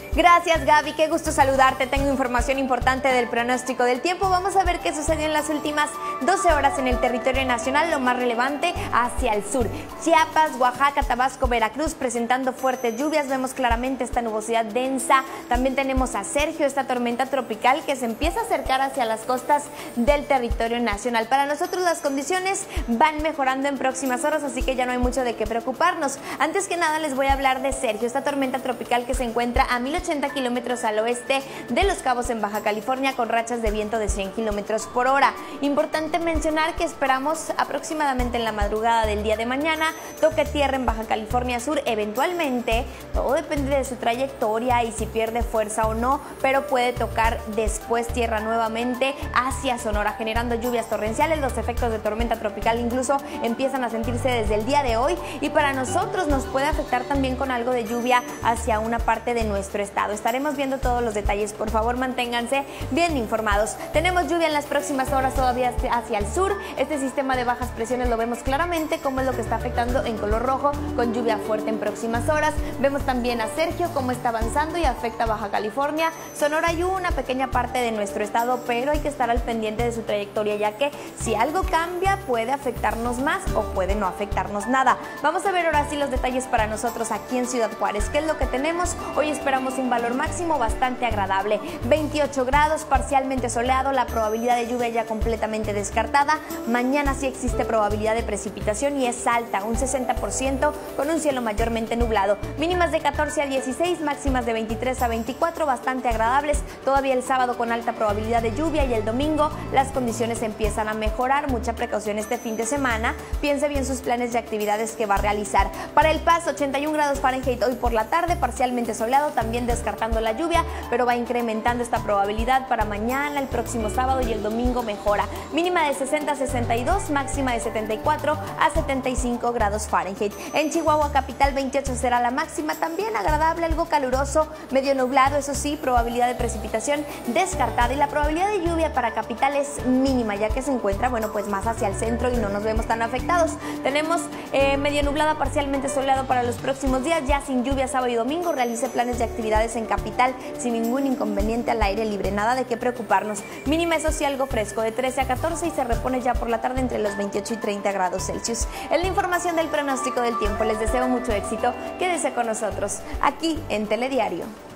Gracias, Gaby, qué gusto saludarte. Tengo información importante del pronóstico del tiempo. Vamos a ver qué sucedió en las últimas 12 horas en el territorio nacional, lo más relevante hacia el sur. Chiapas, Oaxaca, Tabasco, Veracruz presentando fuertes lluvias. Vemos claramente esta nubosidad densa. También tenemos a Sergio, esta tormenta tropical que se empieza a acercar hacia las costas del territorio nacional. Para nosotros las condiciones van mejorando en próximas horas, así que ya no hay mucho de qué preocuparnos. Antes que nada les voy a hablar de Sergio, esta tormenta tropical que se encuentra a 1080 kilómetros al oeste de Los Cabos en Baja California con rachas de viento de 100 kilómetros por hora. Importante mencionar que esperamos aproximadamente en la madrugada del día de mañana toque tierra en Baja California Sur. Eventualmente, todo depende de su trayectoria y si pierde fuerza o no, pero puede tocar después tierra nuevamente hacia Sonora, generando lluvias torrenciales. Los efectos de tormenta tropical incluso empiezan a sentirse desde el día de hoy y para nosotros nos puede afectar también con algo de lluvia hacia una parte de nuestro estado. Estaremos viendo todos los detalles, por favor manténganse bien informados. Tenemos lluvia en las próximas horas todavía hacia el sur. Este sistema de bajas presiones lo vemos claramente cómo es lo que está afectando en color rojo con lluvia fuerte en próximas horas. Vemos también a Sergio cómo está avanzando y afecta a Baja California, Sonora y una pequeña parte de nuestro estado, pero hay que estar al pendiente de su trayectoria ya que si algo cambia puede afectarnos más o puede no afectarnos nada. Vamos a ver ahora sí los detalles para nosotros aquí en Ciudad Juárez. ¿Qué es lo que tenemos? Hoy esperamos un valor máximo bastante agradable, 28 grados, parcialmente soleado, la probabilidad de lluvia ya completamente descartada. Mañana sí existe probabilidad de precipitación y es alta, un 60% con un cielo mayormente nublado. Mínimas de 14 a 16, máximas de 23 a 24, bastante agradables. Todavía el sábado con alta probabilidad de lluvia y el domingo las condiciones empiezan a mejorar. Mucha precaución este fin de semana. Piense bien sus planes de actividades que va a realizar. Para El Paso, 81 grados Fahrenheit hoy por la tarde, parcialmente soleado, también descartando la lluvia, pero va incrementando esta probabilidad para mañana, el próximo sábado y el domingo mejora. Mínima de 60 a 62, máxima de 74 a 75 grados Fahrenheit. En Chihuahua capital 28 será la máxima, también agradable, algo caluroso, medio nublado, eso sí, probabilidad de precipitación descartada y la probabilidad de lluvia para capital es mínima ya que se encuentra, bueno, pues más hacia el centro y no nos vemos tan afectados. Tenemos medio nublada, parcialmente soleado para los próximos días, ya sin lluvia sábado y domingo. Realice planes de actividades en capital sin ningún inconveniente al aire libre, nada de qué preocuparnos. Mínima eso sí algo fresco de 13 a 14 y se repone ya por la tarde entre los 28 y 30 grados Celsius. Es la información del pronóstico del tiempo. Les deseo mucho éxito. Quédese con nosotros aquí en Telediario.